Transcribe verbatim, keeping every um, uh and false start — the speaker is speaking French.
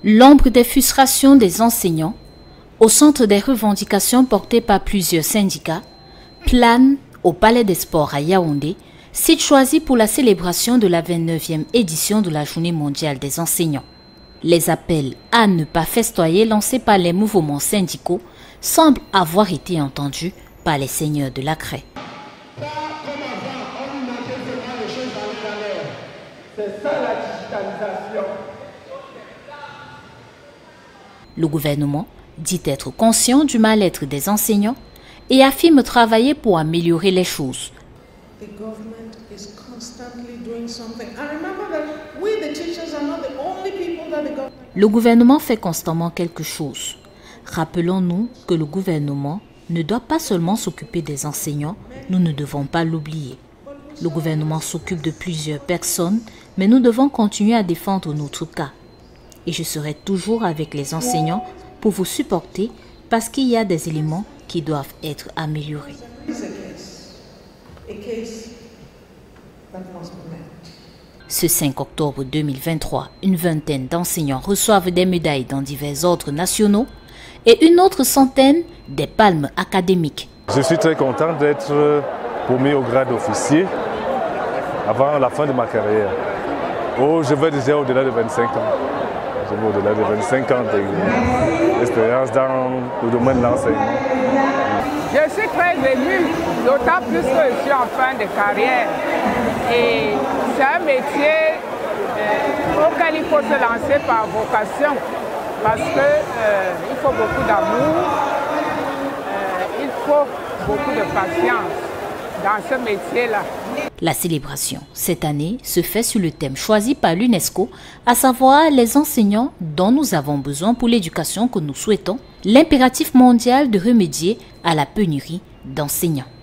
L'ombre des frustrations des enseignants, au centre des revendications portées par plusieurs syndicats, plane au Palais des Sports à Yaoundé, site choisi pour la célébration de la vingt-neuvième édition de la Journée mondiale des enseignants. Les appels à ne pas festoyer lancés par les mouvements syndicaux semblent avoir été entendus par les seigneurs de la craie. C'est ça la digitalisation. Le gouvernement dit être conscient du mal-être des enseignants et affirme travailler pour améliorer les choses. Le gouvernement fait constamment quelque chose. Rappelons-nous que le gouvernement ne doit pas seulement s'occuper des enseignants, nous ne devons pas l'oublier. Le gouvernement s'occupe de plusieurs personnes, mais nous devons continuer à défendre notre cas. Et je serai toujours avec les enseignants pour vous supporter parce qu'il y a des éléments qui doivent être améliorés. Ce cinq octobre deux mille vingt-trois, une vingtaine d'enseignants reçoivent des médailles dans divers ordres nationaux et une autre centaine des palmes académiques. Je suis très content d'être promu au grade d'officier avant la fin de ma carrière. Oh, je vais déjà au-delà de vingt-cinq ans. Je vais au-delà de vingt-cinq ans d'expérience dans le domaine de l'enseignement. Je suis très ému, d'autant plus que je suis en fin de carrière. Et c'est un métier euh, auquel il faut se lancer par vocation. Parce qu'il euh, faut beaucoup d'amour, euh, il faut beaucoup de patience dans ce métier-là. La célébration, cette année, se fait sur le thème choisi par l'UNESCO, à savoir les enseignants dont nous avons besoin pour l'éducation que nous souhaitons, l'impératif mondial de remédier à la pénurie d'enseignants.